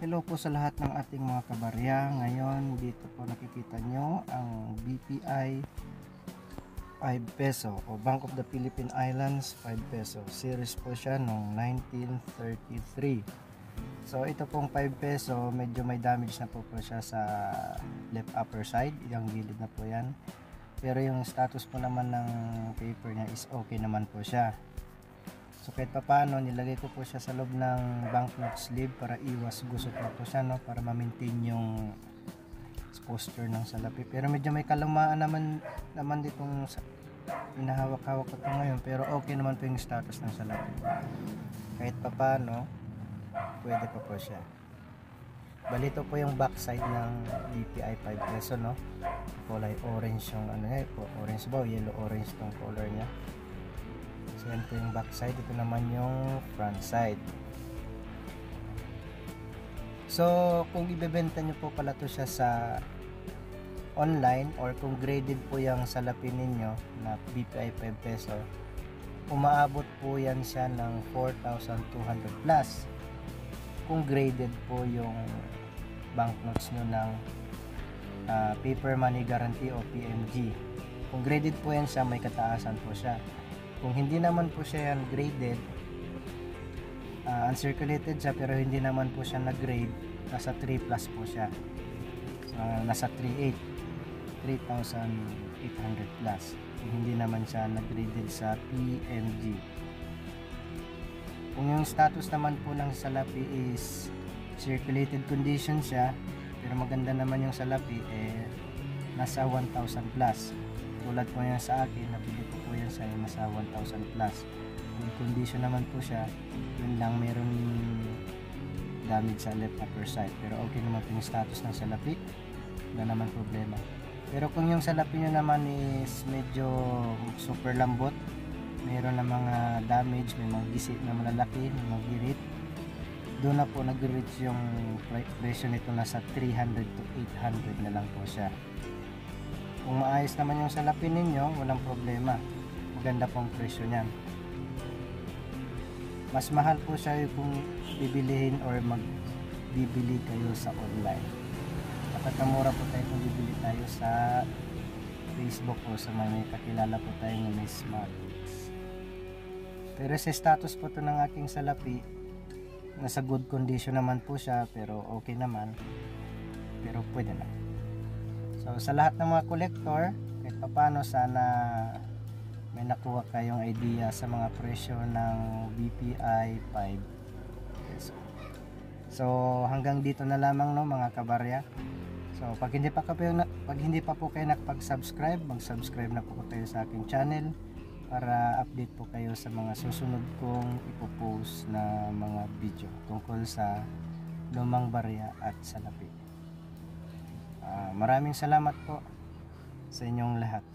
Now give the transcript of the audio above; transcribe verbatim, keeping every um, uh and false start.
Hello po sa lahat ng ating mga kabarya. Ngayon dito po nakikita nyo ang B P I five peso o Bank of the Philippine Islands five peso. Series po siya noong nineteen thirty-three. So ito pong five peso, medyo may damage na po po siya sa left upper side, yung gilid na po yan. Pero yung status po naman ng paper niya is okay naman po siya. So kahit pa paano, nilagay ko po siya sa loob ng banknote sleeve para iwas gusot na po siya, no? Para ma-maintain yung posture ng salapi. Pero medyo may kalumaan naman naman ditong hinahawak-hawak ko ito ngayon, pero okay naman po yung status ng salapi. Kahit pa paano, pwede pa po siya. Bali, ito po yung backside ng B P I five peso, no? Kulay orange yung ano eh, orange ba o yellow orange tong color niya. So yan po yung backside, ito naman yung front side. So kung ibebenta nyo po pala to siya sa online, or kung graded po yung salapi ninyo na B P I five peso, umaabot po yan siya ng four thousand two hundred plus kung graded po yung banknotes nyo ng uh, paper money guarantee o P M G. Kung graded po yan siya, may kataasan po siya. Kung hindi naman po siya yan graded, uh, uncirculated siya pero hindi naman po siya nag-grade, nasa three plus po siya. So, uh, nasa three thousand eight hundred plus. Kung hindi naman siya nag-graded sa P M G. Kung yung status naman po ng salapi is circulated condition siya, pero maganda naman yung salapi, eh nasa one thousand plus. Tulad po yan sa akin, nabili ko po yan sa nasa one thousand plus. Kung condition naman po siya, yun lang, meron damage sa left upper side, pero okay naman po yung status ng salapi, wala naman problema. Pero kung yung salapi nyo naman is medyo super lambot, mayroon na mga damage, may mga gisi na malalaki, may mga girit, doon na po nag-reach yung presyo nito, nasa three hundred to eight hundred na lang po siya. Kung maayos naman yung salapi ninyo, walang problema, maganda pong presyo niyan. Mas mahal po siya kung bibilihin or magbibili kayo sa online. Nakakamura po tayo kung bibili tayo sa Facebook o sa may kakilala po tayo ng may Smart. Pero sa status po to ng aking salapi, nasa good condition naman po siya, pero okay naman, pero pwede na. So sa lahat ng mga collector, kahit paano, sana may nakuha kayong idea sa mga presyo ng B P I five peso. So hanggang dito na lamang, no, mga kabarya. So pag hindi pa kayo pag hindi pa po kayo nakapag-subscribe, mag-subscribe na po kayo sa aking channel para update po kayo sa mga susunod kong ipopost na mga video tungkol sa lumang barya at salapi. Uh, maraming salamat po sa inyong lahat.